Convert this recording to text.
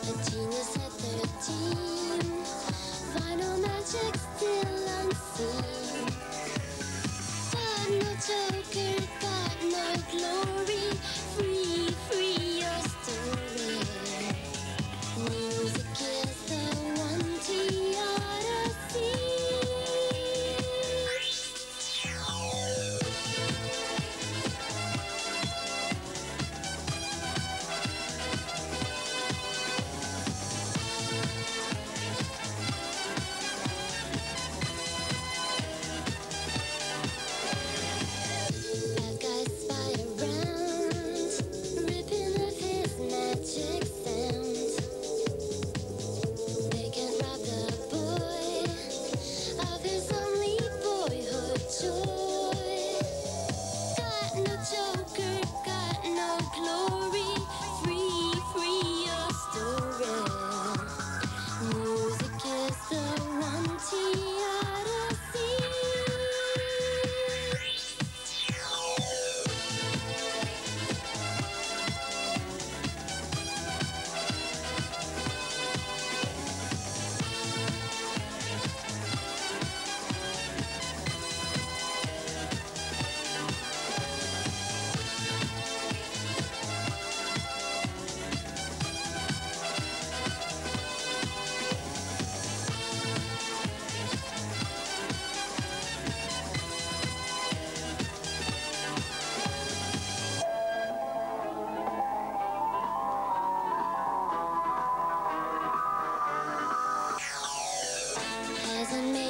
A genius at 13. Final magic still unseen. Got no joker, got no glory. Free, free your story. Music is the one key ought to see. Bad guys spy around, ripping off his magic sound. They can't rob the boy of his only boyhood joy. Got no joker, got no glory. Free, free your story. Music is the one key ought to see. Hasn't made